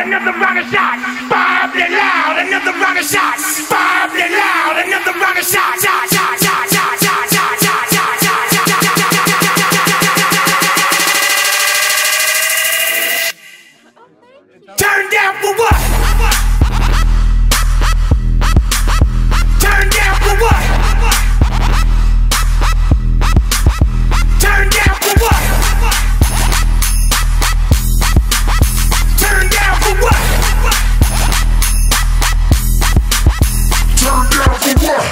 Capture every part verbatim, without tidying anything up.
another rocket shot. Bob it loud, another rocket shot. Bob it loud, another rocket shot. Shot, shot, shot, shot, shot, shot, shot, shot, shot, shot. Turn down for what? Turn down for what? Turn down for what? Turn down for what? Turn down for what?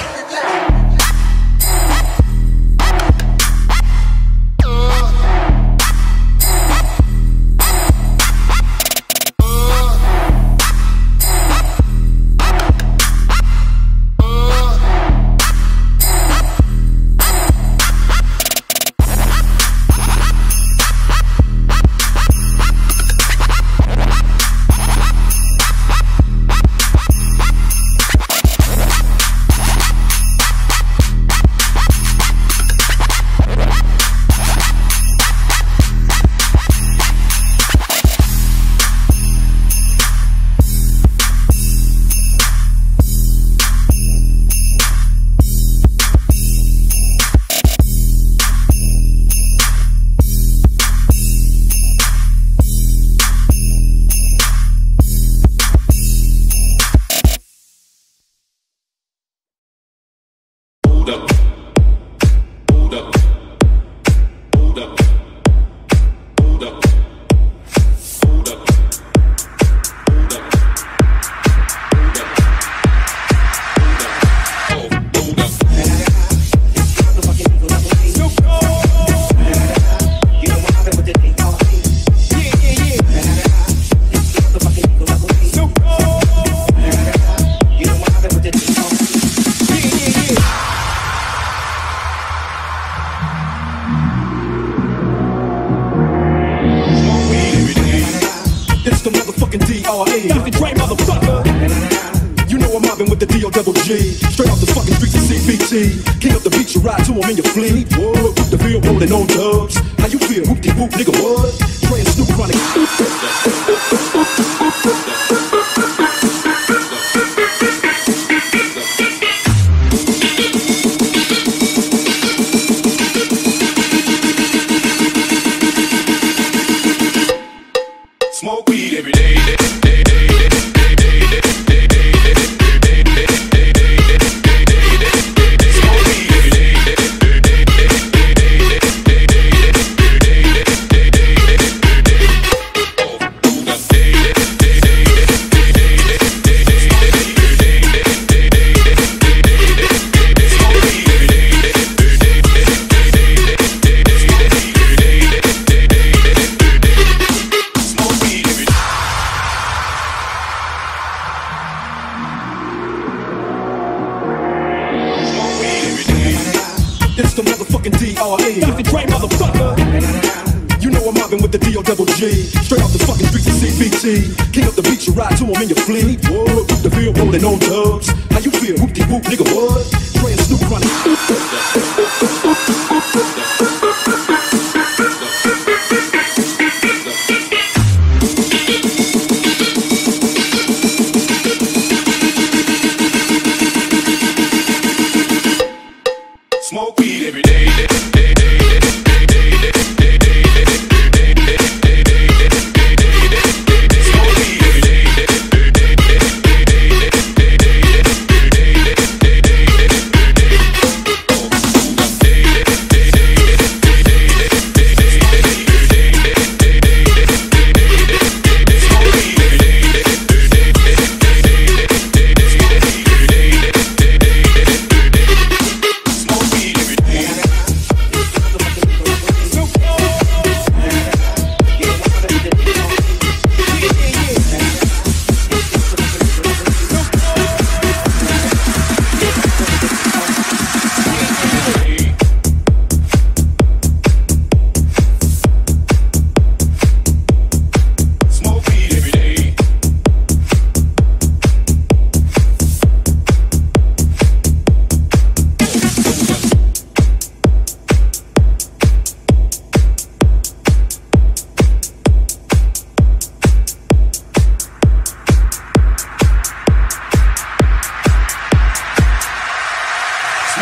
King up the beach, you ride to him in your fleet. Whoa, the field rolling on dubs. How you feel? Whoop-de-whoop, nigga, what? Praying Snoop Chronic. Smoke weed every day. It's the motherfucking D R E. Doctor Dre, motherfucker. You know I'm mobbing with the D O double G. Straight off the fucking streets of C B T. King up the beach, you ride to him in your fleet. Whoa, the field rolling on dubs. How you feel? Whoop-de-whoop, nigga, what? Praying Snoop Chronic. Smoke weed every day.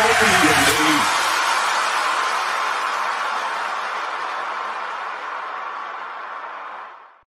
Open your knee.